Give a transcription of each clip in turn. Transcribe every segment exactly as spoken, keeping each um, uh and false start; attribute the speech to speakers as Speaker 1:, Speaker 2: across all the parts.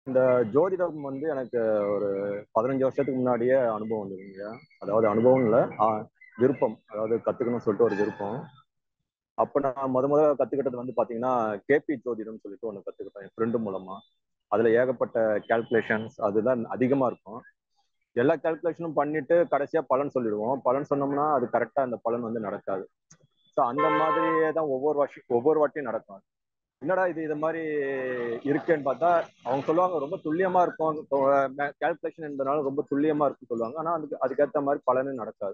Speaker 1: இந்த ஜோதிடம் வந்து எனக்கு ஒரு பதினஞ்சு வருஷத்துக்கு முன்னாடியே அனுபவம் வந்ததுங்க. அதாவது அனுபவம் இல்லை, விருப்பம். அதாவது கத்துக்கணும்னு சொல்லிட்டு ஒரு விருப்பம். அப்ப நான் முத முத கத்துக்கிட்டது வந்து பாத்தீங்கன்னா கேபி ஜோதிடம் சொல்லிட்டு ஒண்ணு கத்துக்கிட்டேன் என் ஃப்ரெண்டு மூலமா. அதுல ஏகப்பட்ட கால்குலேஷன்ஸ் அதுதான் அதிகமா இருக்கும். எல்லா கால்குலேஷனும் பண்ணிட்டு கடைசியா பலன் சொல்லிடுவோம். பலன் சொன்னோம்னா அது கரெக்டா அந்த பலன் வந்து நடக்காது. ஸோ அந்த மாதிரியே தான் ஒவ்வொரு வருஷம் ஒவ்வொரு வாட்டியும் நடக்கும். என்னடா இது இது மாதிரி இருக்கேன்னு பார்த்தா அவங்க சொல்லுவாங்க ரொம்ப துல்லியமா இருக்கும், கால்குலேஷன் என்பதனால ரொம்ப துல்லியமா இருக்குன்னு சொல்லுவாங்க. ஆனா அதுக்கு அதுக்கேற்ற மாதிரி பலனும் நடக்காது.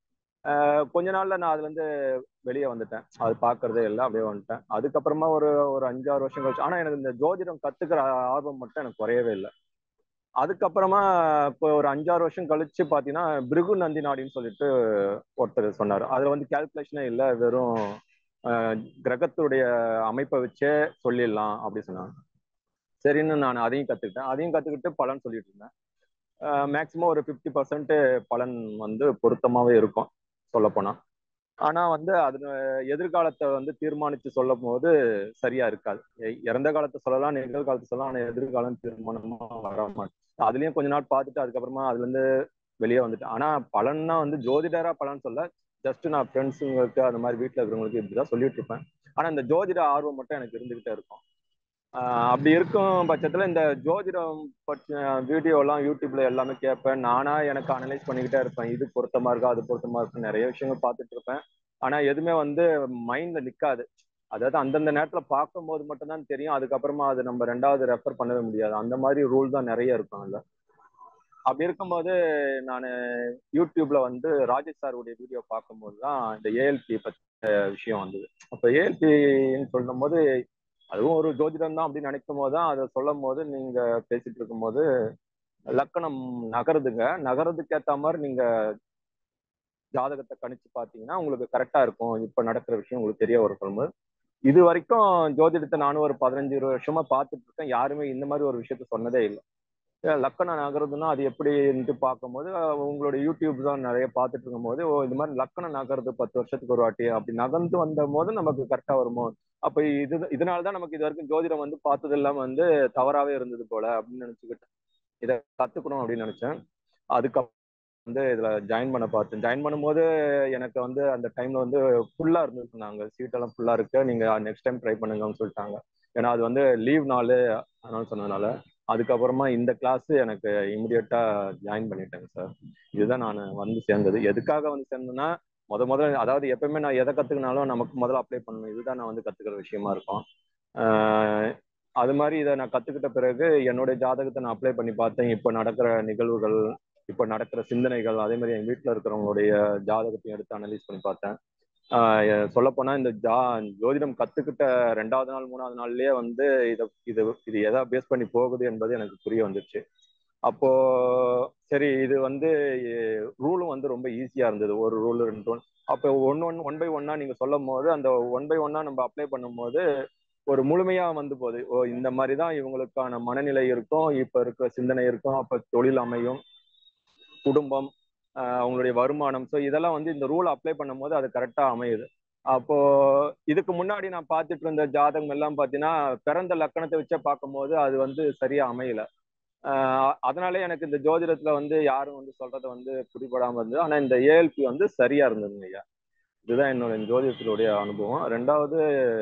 Speaker 1: கொஞ்ச நாள்ல நான் அதுல இருந்து வெளியே வந்துட்டேன். அது பாக்குறதே இல்லை, அப்படியே வந்துட்டேன். அதுக்கப்புறமா ஒரு ஒரு அஞ்சாறு வருஷம் கழிச்சு, ஆனா எனக்கு இந்த ஜோதிடம் கத்துக்கிற ஆர்வம் மட்டும் எனக்கு குறையவே இல்லை. அதுக்கப்புறமா இப்போ ஒரு அஞ்சாறு வருஷம் கழிச்சு பாத்தீங்கன்னா பிருகு நந்தி நாடின்னு சொல்லிட்டு ஒருத்தர் சொன்னார். அதுல வந்து கால்குலேஷனே இல்லை, வெறும் கிரகத்துடைய அமைப்பை வச்சே சொல்லிடலாம் அப்படி சொன்னாங்க. சரின்னு நான் அதையும் கத்துக்கிட்டேன். அதையும் கத்துக்கிட்டு பலன் சொல்லிட்டு இருந்தேன். மேக்சிமம் ஒரு ஃபிஃப்டி பர்சன்ட் பலன் வந்து பொருத்தமாவே இருக்கும் சொல்ல போனா. ஆனா வந்து அது எதிர்காலத்தை வந்து தீர்மானிச்சு சொல்லும் போது சரியா இருக்காது. இறந்த காலத்தை சொல்லலாம், நிகழ்காலத்தை சொல்லலாம், ஆனா எதிர்காலம் தீர்மானமா வர மாட்டேன். அதுலயும் கொஞ்ச நாள் பார்த்துட்டு அதுக்கப்புறமா அதுல இருந்து வெளியே வந்துட்டேன். ஆனா பலன்னா வந்து ஜோதிடரா பலன் சொல்ல, ஜஸ்ட் நான் ஃப்ரெண்ட்ஸுங்களுக்கு அந்த மாதிரி வீட்டுல இருக்கிறவங்களுக்கு இப்படிதான் சொல்லிட்டு இருப்பேன். ஆனா இந்த ஜோதிட ஆர்வம் மட்டும் எனக்கு இருந்துகிட்டே இருக்கும். ஆஹ் அப்படி இருக்கும் பட்சத்துல இந்த ஜோதிடம் பற்றின வீடியோ எல்லாம் யூடியூப்ல எல்லாமே கேட்பேன். நானா எனக்கு அனலைஸ் பண்ணிக்கிட்டே இருப்பேன். இது பொருத்தமா இருக்கா, அது பொருத்தமா இருக்கு, நிறைய விஷயங்கள் பார்த்துட்டு இருப்பேன். ஆனா எதுவுமே வந்து மைண்ட்ல நிக்காது. அதாவது அந்தந்த நேரத்துல பார்க்கும் போது மட்டும்தான் தெரியும். அதுக்கப்புறமா அது நம்ம ரெண்டாவது ரெஃபர் பண்ணவே முடியாது. அந்த மாதிரி ரூல் தான் நிறைய இருக்கும் அதுல. அப்படி இருக்கும்போது நான் யூடியூப்ல வந்து ராஜேஷ் சாருடைய வீடியோ பார்க்கும்போது தான் இந்த ஏஎல்பி பத்தி விஷயம் வந்தது. அப்ப ஏஎல்பின்னு சொல்லும் போது அதுவும் ஒரு ஜோதிடம் தான் அப்படின்னு நினைக்கும் போது தான் அதை சொல்லும் போது நீங்க பேசிட்டு இருக்கும்போது லக்கணம் நகருதுங்க. நகரதுக்கு ஏத்த மாதிரி நீங்க ஜாதகத்தை கணிச்சு பார்த்தீங்கன்னா உங்களுக்கு கரெக்டா இருக்கும். இப்ப நடக்கிற விஷயம் உங்களுக்கு தெரிய வரும் சொல்லும்போது, இது வரைக்கும் ஜோதிடத்தை நானும் ஒரு பதினஞ்சு இருபது வருஷமா பார்த்துட்டு இருக்கேன். யாருமே இந்த மாதிரி ஒரு விஷயத்த சொன்னதே இல்லை. லக்கணம் நகருதுன்னா அது எப்படின்ட்டு பார்க்கும்போது உங்களுடைய யூடியூப் தான் நிறைய பார்த்துட்டு இருக்கும் போது, ஓ இந்த மாதிரி லக்கணம் நகருது பத்து வருஷத்துக்கு ஒரு வாட்டி அப்படி நகர்ந்து வந்த போது நமக்கு கரெக்டா வருமோ, அப்ப இது இதனாலதான் நமக்கு இது வரைக்கும் ஜோதிடம் வந்து பார்த்தது இல்லாம வந்து தவறாவே இருந்தது போல அப்படின்னு நினைச்சுக்கிட்டேன். இதை கத்துக்கணும் அப்படின்னு நினைச்சேன். அதுக்கப்புறம் வந்து இதுல ஜாயின் பண்ண பார்த்தேன். ஜாயின் பண்ணும்போது எனக்கு வந்து அந்த டைம்ல வந்து ஃபுல்லா இருந்துருந்தாங்க, சீட் எல்லாம் ஃபுல்லா இருக்கு, நீங்க நெக்ஸ்ட் டைம் ட்ரை பண்ணுங்கன்னு சொல்லிட்டாங்க. ஏன்னா அது வந்து லீவ் நாள் அதனால சொன்னதுனால. அதுக்கப்புறமா இந்த கிளாஸ் எனக்கு இமிடியட்டா ஜாயின் பண்ணிட்டேங்க சார். இதுதான் நான் வந்து சேர்ந்தது. எதுக்காக வந்து சேர்ந்தேன்னா, முத முதல்ல அதாவது எப்பவுமே நான் எதை கத்துக்கினாலும் நமக்கு முதல்ல அப்ளை பண்ணணும். இதுதான் நான் வந்து கத்துக்கிற விஷயமா இருக்கும். ஆஹ் அது மாதிரி இதை நான் கத்துக்கிட்ட பிறகு என்னுடைய ஜாதகத்தை நான் அப்ளை பண்ணி பார்த்தேன். இப்ப நடக்கிற நிகழ்வுகள், இப்ப நடக்கிற சிந்தனைகள், அதே மாதிரி என் வீட்டுல இருக்கிறவங்களுடைய ஜாதகத்தையும் எடுத்து அனலைஸ் பண்ணி பார்த்தேன். ஆஹ் சொல்ல போனா இந்த ஜா ஜோதிடம் கத்துக்கிட்ட ரெண்டாவது நாள் மூணாவது நாள்லயே வந்து இதை இது இது எதை பேஸ் பண்ணி போகுது என்பது எனக்கு புரிய வந்துருச்சு. அப்போ சரி, இது வந்து ரூலும் வந்து ரொம்ப ஈஸியா இருந்தது. ஒரு ரூல் ரெண்டு ரூல் அப்போ ஒன் ஒன் ஒன் பை ஒன்னா நீங்க சொல்லும் போது அந்த ஒன் பை ஒன்னா நம்ம அப்ளை பண்ணும்போது ஒரு முழுமையா வந்து போகுது. ஓ இந்த மாதிரிதான் இவங்களுக்கான மனநிலை இருக்கும், இப்ப இருக்கிற சிந்தனை இருக்கும், அப்ப தொழில் அமையும், குடும்பம், ஆஹ் அவங்களுடைய வருமானம். ஸோ இதெல்லாம் வந்து இந்த ரூல் அப்ளை பண்ணும் போது அது கரெக்டா அமையுது. அப்போ இதுக்கு முன்னாடி நான் பார்த்துட்டு இருந்த ஜாதகம் எல்லாம் பார்த்தீங்கன்னா பிறந்த லக்கணத்தை வச்சே பார்க்கும்போது அது வந்து சரியா அமையல. ஆஹ் அதனாலே எனக்கு இந்த ஜோதிடத்துல வந்து யாரும் வந்து சொல்றதை வந்து பிடிபடாம இருந்தது. ஆனா இந்த ஏஎல்பி வந்து சரியா இருந்ததுங்க ஐயா. இதுதான் என்னோட ஜோதிடத்தினுடைய அனுபவம். ரெண்டாவது,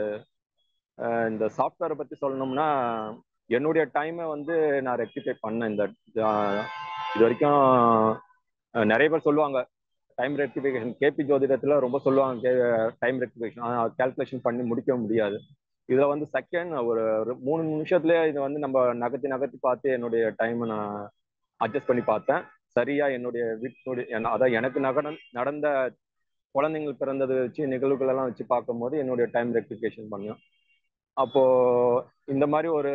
Speaker 1: இந்த சாஃப்ட்வேரை பத்தி சொல்லணும்னா என்னுடைய டைமை வந்து நான் ரெக்டிஃபை பண்ணேன். இந்த இது வரைக்கும் நிறைய பேர் சொல்லுவாங்க டைம் ரெக்டிஃபிகேஷன், கேபி ஜோதிடத்துல ரொம்ப சொல்லுவாங்க டைம் ரெக்டிஃபிகேஷன், கால்குலேஷன் பண்ணி முடிக்க முடியாது. இதுல வந்து செகண்ட் ஒரு மூணு நிமிஷத்துலயே இதை வந்து நம்ம நகர்த்தி நகர்த்தி பார்த்து என்னுடைய டைமை நான் அட்ஜஸ்ட் பண்ணி பார்த்தேன். சரியா என்னுடைய வீட்டுடைய அதான் எனக்கு நகர நடந்த குழந்தைங்கள் பிறந்ததை வச்சு நிகழ்வுகள் எல்லாம் வச்சு பார்க்கும்போது என்னுடைய டைம் ரெக்டிஃபிகேஷன் பண்ணேன். அப்போ இந்த மாதிரி ஒரு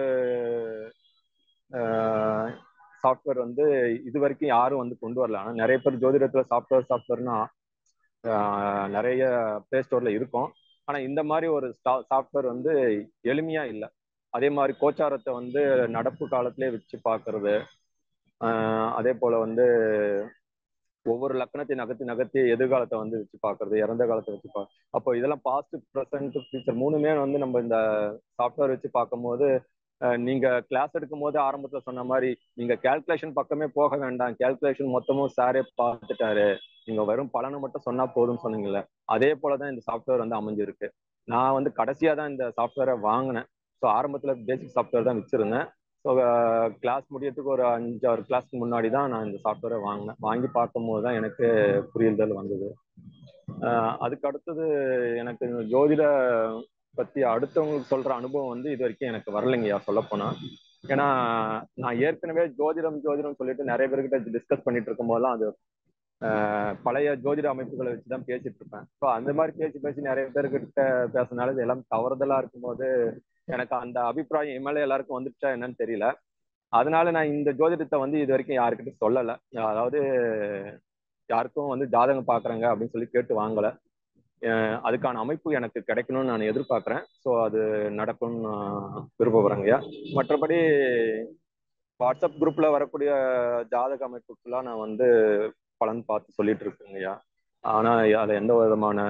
Speaker 1: சாஃப்ட்வேர் வந்து இது வரைக்கும் யாரும் வந்து கொண்டு வரல. ஆனால் நிறைய பேர் ஜோதிடத்துல சாஃப்ட்வேர் சாஃப்ட்வேர்னா நிறைய பிளே ஸ்டோர்ல இருக்கும். ஆனா இந்த மாதிரி ஒரு சாஃப்ட்வேர் வந்து எளிமையா இல்லை. அதே மாதிரி கோச்சாரத்தை வந்து நடப்பு காலத்திலே வச்சு பார்க்கறது, அதே போல வந்து ஒவ்வொரு லக்கணத்தையும் நகர்த்தி நகர்த்தி எதிர்காலத்தை வந்து வச்சு பார்க்கறது, இறந்த காலத்தை வச்சு பார்க்க அப்போ இதெல்லாம் பாஸ்ட் ப்ரெசன்ட் ஃபியூச்சர் மூணுமே வந்து நம்ம இந்த சாஃப்ட்வேர் வச்சு பார்க்கும்போது நீங்க கிளாஸ் எடுக்கும் போது ஆரம்பத்துல சொன்ன மாதிரி நீங்க கேல்குலேஷன் பக்கமே போக வேண்டாம், கேல்குலேஷன் மொத்தமும் சாரே பார்த்துட்டாரு, நீங்க வெறும் பலனை மட்டும் சொன்னா போதும்னு சொன்னீங்கல்ல, அதே போலதான் இந்த சாஃப்ட்வேர் வந்து அமைஞ்சிருக்கு. நான் வந்து கடைசியா தான் இந்த சாஃப்ட்வேரை வாங்கினேன். ஸோ ஆரம்பத்துல பேசிக் சாஃப்ட்வேர் தான் வச்சிருந்தேன். ஸோ கிளாஸ் முடியறதுக்கு ஒரு அஞ்சாறு கிளாஸ்க்கு முன்னாடி தான் நான் இந்த சாஃப்ட்வேரை வாங்கினேன். வாங்கி பார்க்கும்போது தான் எனக்கு புரிதல் வந்தது. அதுக்கு அடுத்தது எனக்கு ஜோதிட பத்தி அடுத்தவங்களுக்கு சொல்ற அனுபவம் வந்து இது வரைக்கும் எனக்கு வரலைங்கய்யா சொல்லப்போனா. ஏன்னா நான் ஏற்கனவே ஜோதிடம் ஜோதிடம் சொல்லிட்டு நிறைய பேர்கிட்ட டிஸ்கஸ் பண்ணிட்டு இருக்கும் போதெல்லாம் அது பழைய ஜோதிட அமைப்புகளை வச்சுதான் பேசிட்டு இருப்பேன். ஸோ அந்த மாதிரி பேசி பேசி நிறைய பேர்கிட்ட பேசினால இது எல்லாம் தவறுதலா இருக்கும்போது எனக்கு அந்த அபிப்பிராயம் எம்எல்ஏ எல்லாருக்கும் வந்துச்சா என்னன்னு தெரியல. அதனால நான் இந்த ஜோதிடத்தை வந்து இது வரைக்கும் யாருக்கிட்ட சொல்லலை. அதாவது யாருக்கும் வந்து ஜாதகம் பாக்குறேங்க அப்படின்னு சொல்லி கேட்டு வாங்கல. அதுக்கான அமைப்பு எனக்கு கிடைக்கணும்னு நான் எதிர்பார்க்கிறேன். ஸோ அது நடக்கும்னு நான் விருப்பப்படுறேங்கய்யா. மற்றபடி வாட்ஸ்அப் குரூப்ல வரக்கூடிய ஜாதக அமைப்புக்கெல்லாம் நான் வந்து பலன் பார்த்து சொல்லிட்டு இருக்கேங்கய்யா. ஆனா அதுல எந்த விதமான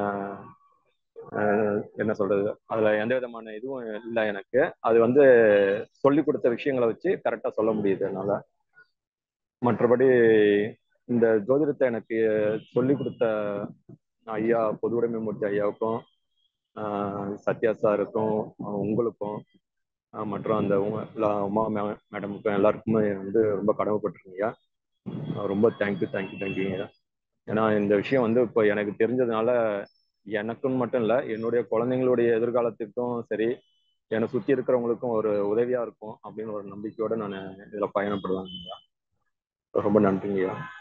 Speaker 1: என்ன சொல்றது, அதுல எந்த விதமான இதுவும் இல்லை எனக்கு. அது வந்து சொல்லி கொடுத்த விஷயங்களை வச்சு கரெக்டா சொல்ல முடியுது என்னால. மற்றபடி இந்த ஜோதிடத்தை எனக்கு சொல்லி கொடுத்த ஐயா பொதுவுடைமைமூர்த்தி ஐயாவுக்கும் சத்யா சாருக்கும் உங்களுக்கும் மற்றும் அந்த உமா மேடமுக்கும் எல்லாருக்குமே வந்து ரொம்ப கடமைப்பட்டிருக்கீங்க. ரொம்ப தேங்க்யூ தேங்க்யூ தேங்க்யூங்க. ஏன்னா இந்த விஷயம் வந்து இப்போ எனக்கு தெரிஞ்சதுனால எனக்குன்னு மட்டும் இல்லை, என்னுடைய குழந்தைங்களுடைய எதிர்காலத்துக்கும் சரி, என்னை சுற்றி இருக்கிறவங்களுக்கும் ஒரு உதவியா இருக்கும் அப்படின்னு ஒரு நம்பிக்கையோட நான் இதில் பயணப்படுவேங்க. ரொம்ப நன்றிங்கய்யா.